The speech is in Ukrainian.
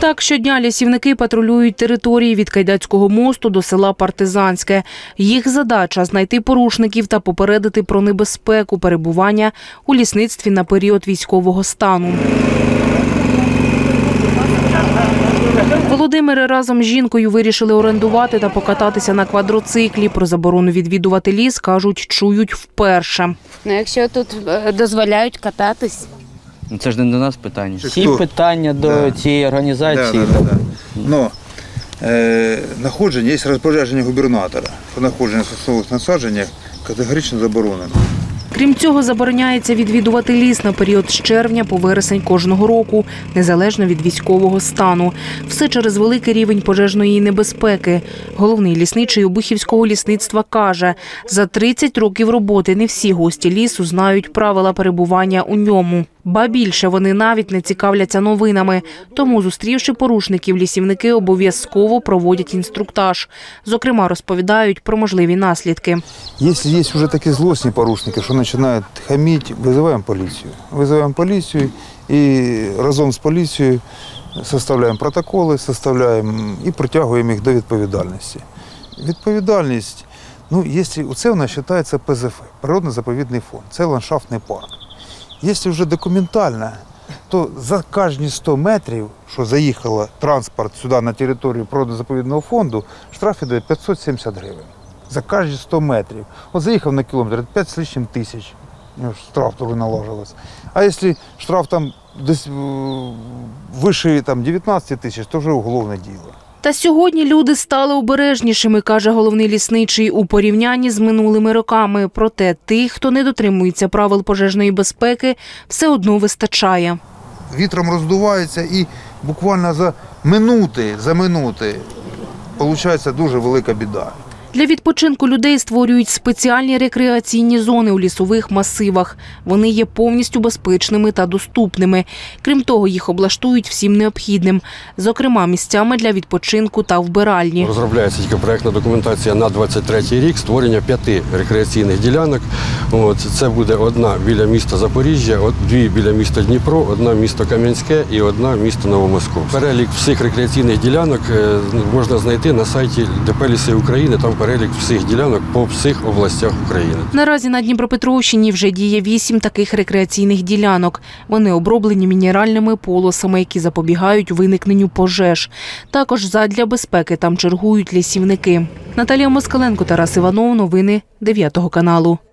Так, щодня лісівники патрулюють території від Кайдацького мосту до села Партизанське. Їх задача – знайти порушників та попередити про небезпеку перебування у лісництві на період військового стану. Володимири разом з жінкою вирішили орендувати та покататися на квадроциклі. Про заборону відвідувати ліс, кажуть, чують вперше. Якщо тут дозволяють кататись. Це ж не до нас питання. Всі питання до цієї організації. Но знаходження, є розпорядження губернатора. Знаходження в соснових насадженнях категорично заборонено. Крім цього, забороняється відвідувати ліс на період з червня по вересень кожного року, незалежно від військового стану. Все через великий рівень пожежної небезпеки. Головний лісничий Обухівського лісництва каже, за 30 років роботи не всі гості лісу знають правила перебування у ньому. Ба більше, вони навіть не цікавляться новинами. Тому, зустрівши порушників, лісівники обов'язково проводять інструктаж. Зокрема, розповідають про можливі наслідки. Якщо є вже такі злосні порушники, що починають хамити, визиваємо поліцію. Визиваємо поліцію і разом з поліцією составляємо протоколи, і притягуємо їх до відповідальності. Відповідальність, це у нас вважається ПЗФ, природно-заповідний фонд, це ландшафтний парк. Якщо вже документально, то за кожні 100 метрів, що заїхав транспорт сюди на територію природно-заповідного фонду, штраф іде 570 гривень. За кожні 100 метрів. От заїхав на кілометр, 5 з лишнім тисяч. Штраф теж наложилось. А якщо штраф там десь вище 19 тисяч, то вже уголовне діло. Та сьогодні люди стали обережнішими, каже головний лісничий, у порівнянні з минулими роками. Проте тих, хто не дотримується правил пожежної безпеки, все одно вистачає. Вітром роздувається і буквально за минути, виходить дуже велика біда. Для відпочинку людей створюють спеціальні рекреаційні зони у лісових масивах. Вони є повністю безпечними та доступними. Крім того, їх облаштують всім необхідним. Зокрема, місцями для відпочинку та вбиральні. Розробляється тільки проєктна документація на 23-й рік, створення 5 рекреаційних ділянок. Це буде одна біля міста Запоріжжя, 2 біля міста Дніпро, 1 місто Кам'янське і 1 місто Новомосковськ. Перелік всіх рекреаційних ділянок можна знайти на сайті ДП «Ліси України». Там перелік всіх ділянок по всіх областях України. Наразі на Дніпропетровщині вже діє 8 таких рекреаційних ділянок. Вони оброблені мінеральними полосами, які запобігають виникненню пожеж. Також задля безпеки там чергують лісівники. Наталія Москаленко, Тарас Іванов. Новини 9 каналу.